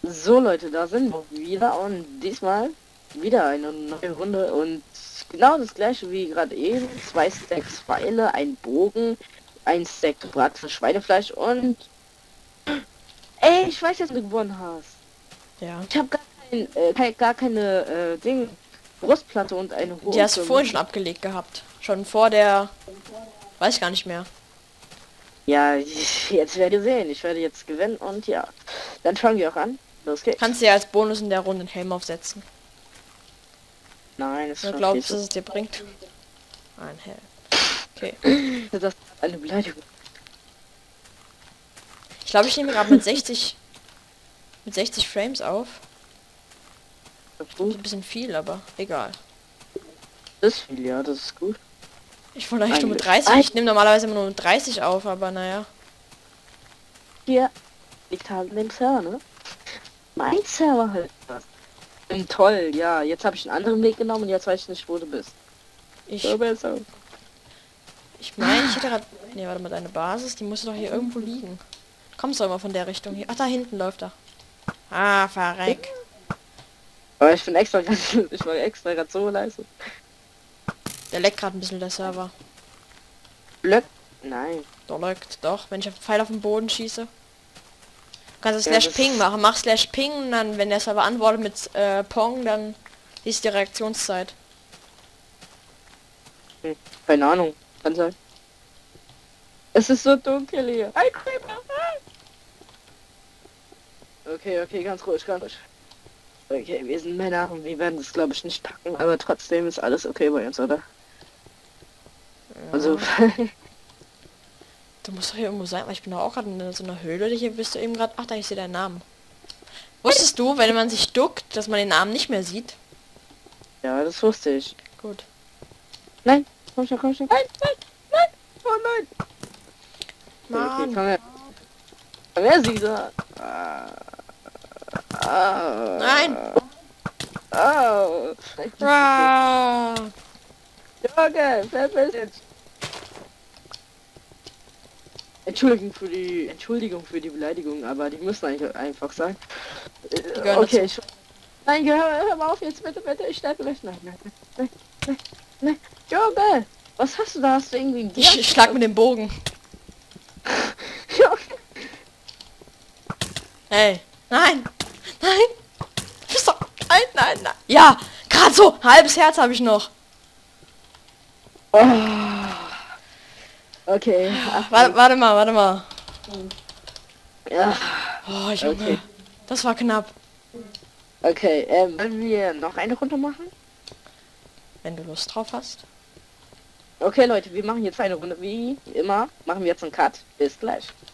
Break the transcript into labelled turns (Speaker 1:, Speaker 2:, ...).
Speaker 1: So Leute, da sind wir wieder und diesmal wieder eine neue Runde und genau das gleiche wie gerade eben. 2 Stacks Pfeile, ein Bogen, ein Stack gebratenes Schweinefleisch und... Ey, ich weiß jetzt, was du gewonnen hast.
Speaker 2: Ja.
Speaker 1: Ich habe gar keine Brustplatte und eine
Speaker 2: Die hast du
Speaker 1: Hose.
Speaker 2: vorhin schon abgelegt gehabt. Schon vor der... Weiß ich gar nicht mehr.
Speaker 1: Ja, jetzt werdet ihr sehen. Ich werde jetzt gewinnen und ja. Dann fangen wir auch an. Los geht's.
Speaker 2: Kannst du ja als Bonus in der Runde einen Helm aufsetzen.
Speaker 1: Nein, es
Speaker 2: Oder
Speaker 1: ist
Speaker 2: glaubst du, dass es dir bringt? Ein Helm. Okay.
Speaker 1: das ist eine Beleidigung.
Speaker 2: Ich glaube, ich nehme gerade mit 60 Frames auf. Das ist ein bisschen viel, aber egal.
Speaker 1: Das ist viel, ja, das ist gut.
Speaker 2: Ich wollte eigentlich nur mit
Speaker 1: Eigentlich.
Speaker 2: 30. Ich nehme normalerweise immer nur mit 30 auf, aber naja.
Speaker 1: Hier liegt halt in dem Server, ne? Mein Server halt. Toll, ja. Jetzt habe ich einen anderen Weg genommen und jetzt weiß ich nicht, wo du bist.
Speaker 2: Ich
Speaker 1: So besser.
Speaker 2: meine, ich hätte gerade... Ne, warte mal, deine Basis, die muss doch hier irgendwo liegen. Kommst du immer von der Richtung hier? Ach, da hinten läuft er. Ah, verreck.
Speaker 1: Aber ich bin extra, ich war extra gerade so leise.
Speaker 2: Der leckt gerade ein bisschen, der Server.
Speaker 1: Blöck? Nein.
Speaker 2: Der leckt, doch. Wenn ich einen Pfeil auf den Boden schieße. Du kannst
Speaker 1: Ja,
Speaker 2: Slash
Speaker 1: das-
Speaker 2: Ping machen. Mach Slash Ping und dann, wenn der Server antwortet mit Pong, dann ist die Reaktionszeit.
Speaker 1: Keine Ahnung. Kann sein. Es ist so dunkel hier. Ein Creeper. Okay, ganz ruhig, ganz ruhig. Okay, wir sind Männer und wir werden das glaube ich nicht packen, aber trotzdem ist alles okay bei uns, oder?
Speaker 2: Ja.
Speaker 1: Also,
Speaker 2: Du musst doch hier irgendwo sein, weil ich bin doch auch gerade in so einer Höhle. Hier bist du eben gerade... Ach, da ich sehe deinen Namen. Wusstest du, wenn man sich duckt, dass man den Namen nicht mehr sieht?
Speaker 1: ja, das wusste ich.
Speaker 2: Gut.
Speaker 1: Nein, komm schon, komm schon. Nein, nein, nein, oh nein.
Speaker 2: Mann.
Speaker 1: Okay, komm her. Komm her, Sieger.
Speaker 2: Nein.
Speaker 1: Oh.
Speaker 2: Ah.
Speaker 1: Junge, wer bist jetzt? Entschuldigung für die Beleidigung, aber die müssen eigentlich einfach sein.
Speaker 2: gehören
Speaker 1: Okay,
Speaker 2: dazu.
Speaker 1: nein, hör mal auf jetzt, bitte, ich sterbe gleich. Nein. Junge, was hast du da? Hast du irgendwie ein
Speaker 2: Ich schlag mit dem Bogen.
Speaker 1: Junge.
Speaker 2: Hey. Nein. Nein. Du bist doch... Nein. Ja. Gerade so. Halbes Herz habe ich noch.
Speaker 1: Oh. Okay.
Speaker 2: Warte mal.
Speaker 1: Ja.
Speaker 2: Oh, Junge.
Speaker 1: Okay.
Speaker 2: Das war knapp.
Speaker 1: Okay, wollen wir noch eine Runde machen?
Speaker 2: Wenn du Lust drauf hast.
Speaker 1: Okay, Leute, wir machen jetzt eine Runde. Wie immer machen wir jetzt einen Cut. Bis gleich.